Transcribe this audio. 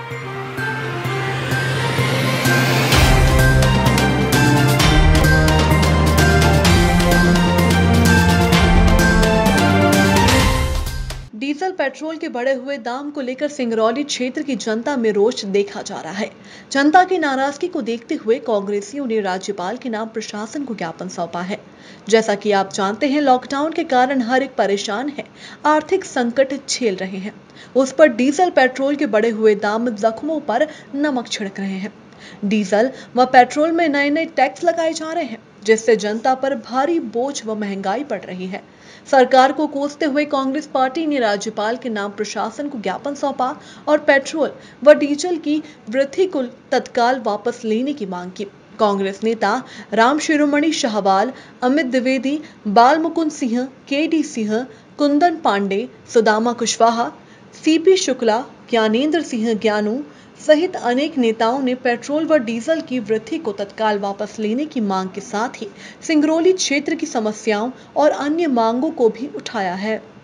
Diesel petrol के बढ़े हुए दाम को लेकर सिंगरौली क्षेत्र की जनता में रोष देखा जा रहा है। जनता की नाराजगी को देखते हुए कांग्रेसियों ने राज्यपाल के नाम प्रशासन को ज्ञापन सौंपा है। जैसा कि आप जानते हैं, लॉकडाउन के कारण हर एक परेशान है, आर्थिक संकट झेल रहे हैं। उस पर डीजल पेट्रोल के बढ़े हुए दाम जख्मों पर नमक छिड़क रहे हैं। डीजल व पेट्रोल में नए नए टैक्स लगाए जा रहे हैं, जिससे जनता पर भारी बोझ व महंगाई बढ़ रही है। सरकार को कोसते हुए कांग्रेस पार्टी ने राज्यपाल के नाम प्रशासन को ज्ञापन सौंपा और पेट्रोल व डीजल की वृद्धि को तत्काल वापस लेने की मांग की। कांग्रेस नेता राम शिरोमणि शाहवाल, अमित द्विवेदी, बाल मुकुंद सिंह, केडी सिंह, कुंदन पांडे, सुदामा कुशवाहा, सीपी शुक्ला, ज्ञानेंद्र सिंह ज्ञानू सहित अनेक नेताओं ने पेट्रोल व डीजल की वृद्धि को तत्काल वापस लेने की मांग के साथ ही सिंगरौली क्षेत्र की समस्याओं और अन्य मांगों को भी उठाया है।